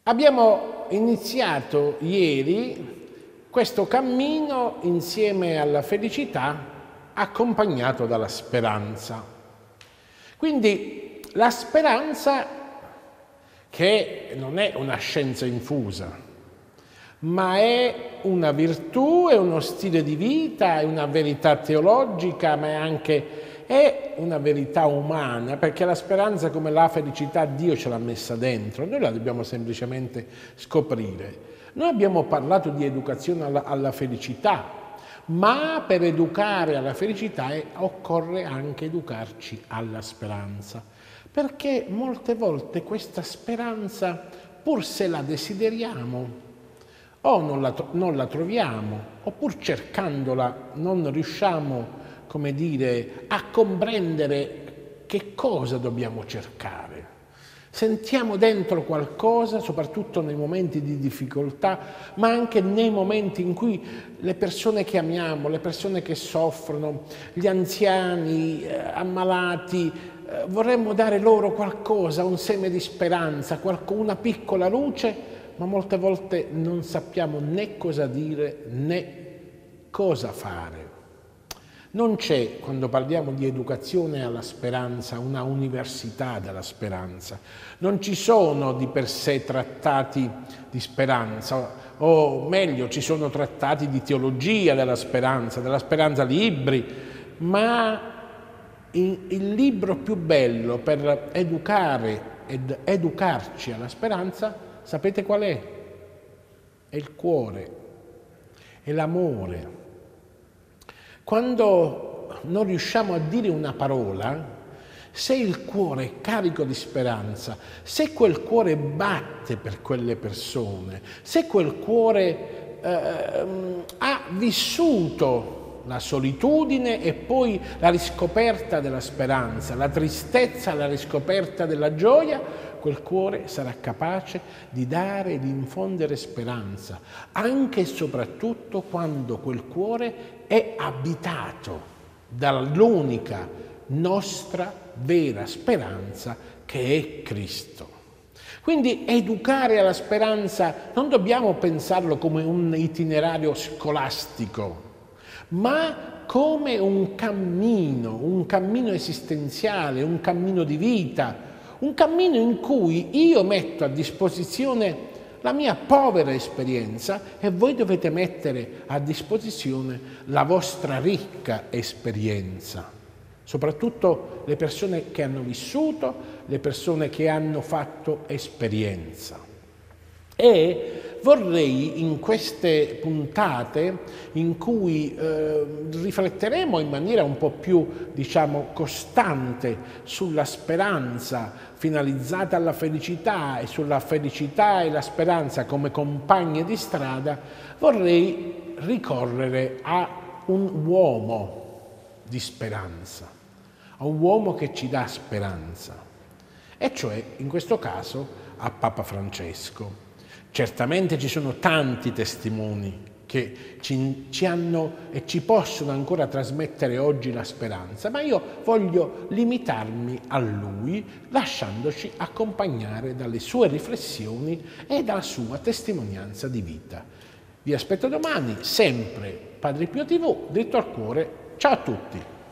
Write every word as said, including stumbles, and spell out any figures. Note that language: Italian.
Abbiamo iniziato ieri questo cammino insieme alla felicità, accompagnato dalla speranza. Quindi la speranza, che non è una scienza infusa, ma è una virtù, è uno stile di vita, è una verità teologica, ma è anche è una verità umana, perché la speranza, come la felicità, Dio ce l'ha messa dentro, noi la dobbiamo semplicemente scoprire. Noi abbiamo parlato di educazione alla, alla felicità, ma per educare alla felicità eh, occorre anche educarci alla speranza, perché molte volte questa speranza, pur se la desideriamo, o non la, non la troviamo, oppure cercandola non riusciamo, come dire, a comprendere che cosa dobbiamo cercare. Sentiamo dentro qualcosa, soprattutto nei momenti di difficoltà, ma anche nei momenti in cui le persone che amiamo, le persone che soffrono, gli anziani, eh, ammalati, eh, vorremmo dare loro qualcosa, un seme di speranza, una piccola luce, ma molte volte non sappiamo né cosa dire né cosa fare. Non c'è, quando parliamo di educazione alla speranza, una università della speranza. Non ci sono di per sé trattati di speranza, o meglio, ci sono trattati di teologia della speranza, della speranza libri, ma il libro più bello per educare ed educarci alla speranza, sapete qual è? È il cuore, è l'amore. Quando non riusciamo a dire una parola, se il cuore è carico di speranza, se quel cuore batte per quelle persone, se quel cuore eh, ha vissuto la solitudine e poi la riscoperta della speranza, la tristezza, la riscoperta della gioia, quel cuore sarà capace di dare e di infondere speranza, anche e soprattutto quando quel cuore è abitato dall'unica nostra vera speranza, che è Cristo. Quindi educare alla speranza non dobbiamo pensarlo come un itinerario scolastico, ma come un cammino, un cammino esistenziale, un cammino di vita, un cammino in cui io metto a disposizione la mia povera esperienza e voi dovete mettere a disposizione la vostra ricca esperienza. Soprattutto le persone che hanno vissuto, le persone che hanno fatto esperienza. E vorrei in queste puntate in cui eh, rifletteremo in maniera un po' più, diciamo, costante sulla speranza finalizzata alla felicità e sulla felicità e la speranza come compagne di strada, vorrei ricorrere a un uomo di speranza, a un uomo che ci dà speranza, e cioè in questo caso a Papa Francesco. Certamente ci sono tanti testimoni che ci, ci hanno e ci possono ancora trasmettere oggi la speranza, ma io voglio limitarmi a lui, lasciandoci accompagnare dalle sue riflessioni e dalla sua testimonianza di vita. Vi aspetto domani, sempre Padre Pio tivù, dritto al cuore. Ciao a tutti!